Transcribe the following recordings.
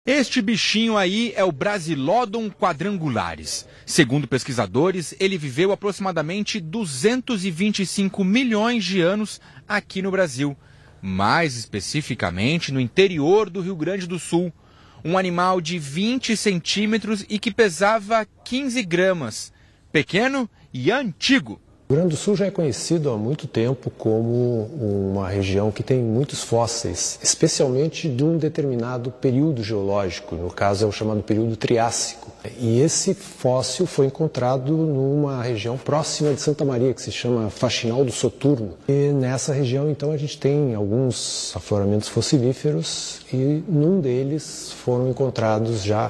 Este bichinho aí é o Brasilodon quadrangularis. Segundo pesquisadores, ele viveu aproximadamente 225 milhões de anos aqui no Brasil, mais especificamente no interior do Rio Grande do Sul. Um animal de 20 centímetros e que pesava 15 gramas. Pequeno e antigo. O Rio Grande do Sul já é conhecido há muito tempo como uma região que tem muitos fósseis, especialmente de um determinado período geológico, no caso é o chamado período Triássico. E esse fóssil foi encontrado numa região próxima de Santa Maria, que se chama Faxinal do Soturno. E nessa região, então, a gente tem alguns afloramentos fossilíferos e num deles foram encontrados já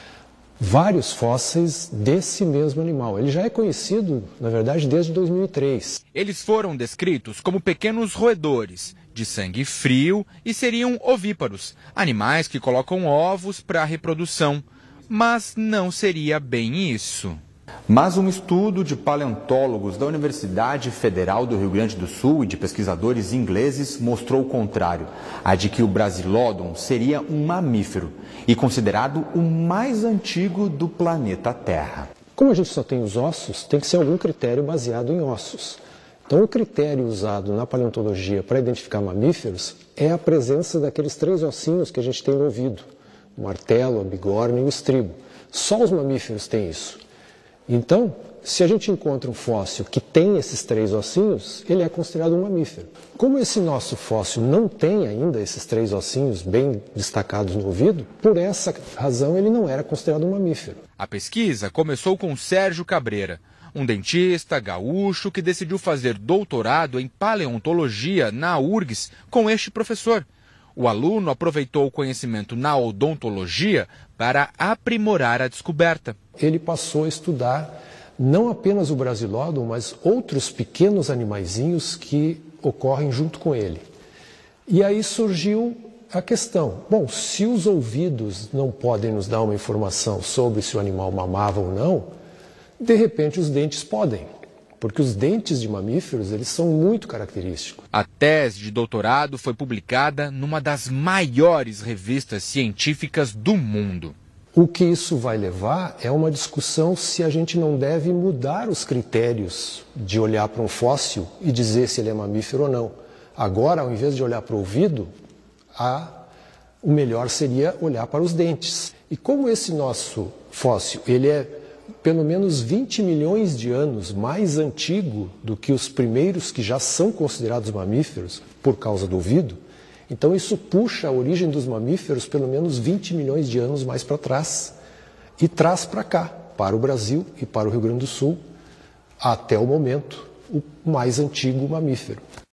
vários fósseis desse mesmo animal. Ele já é conhecido, na verdade, desde 2003. Eles foram descritos como pequenos roedores, de sangue frio e seriam ovíparos, animais que colocam ovos para a reprodução. Mas não seria bem isso. Mas um estudo de paleontólogos da Universidade Federal do Rio Grande do Sul e de pesquisadores ingleses mostrou o contrário, a de que o Brasilodon seria um mamífero e considerado o mais antigo do planeta Terra. Como a gente só tem os ossos, tem que ser algum critério baseado em ossos. Então, o critério usado na paleontologia para identificar mamíferos é a presença daqueles 3 ossinhos que a gente tem no ouvido: o martelo, a bigorna e o estribo. Só os mamíferos têm isso. Então, se a gente encontra um fóssil que tem esses 3 ossinhos, ele é considerado um mamífero. Como esse nosso fóssil não tem ainda esses 3 ossinhos bem destacados no ouvido, por essa razão ele não era considerado um mamífero. A pesquisa começou com Sérgio Cabreira, um dentista gaúcho que decidiu fazer doutorado em paleontologia na URGS com este professor. O aluno aproveitou o conhecimento na odontologia para aprimorar a descoberta. Ele passou a estudar não apenas o Brasilodon, mas outros pequenos animaizinhos que ocorrem junto com ele. E aí surgiu a questão: bom, se os ouvidos não podem nos dar uma informação sobre se o animal mamava ou não, de repente os dentes podem. Porque os dentes de mamíferos, eles são muito característicos. A tese de doutorado foi publicada numa das maiores revistas científicas do mundo. O que isso vai levar é uma discussão se a gente não deve mudar os critérios de olhar para um fóssil e dizer se ele é mamífero ou não. Agora, ao invés de olhar para o ouvido, o melhor seria olhar para os dentes. E como esse nosso fóssil, ele é pelo menos 20 milhões de anos mais antigo do que os primeiros que já são considerados mamíferos por causa do ouvido, então isso puxa a origem dos mamíferos pelo menos 20 milhões de anos mais para trás e traz para cá, para o Brasil e para o Rio Grande do Sul, até o momento, o mais antigo mamífero.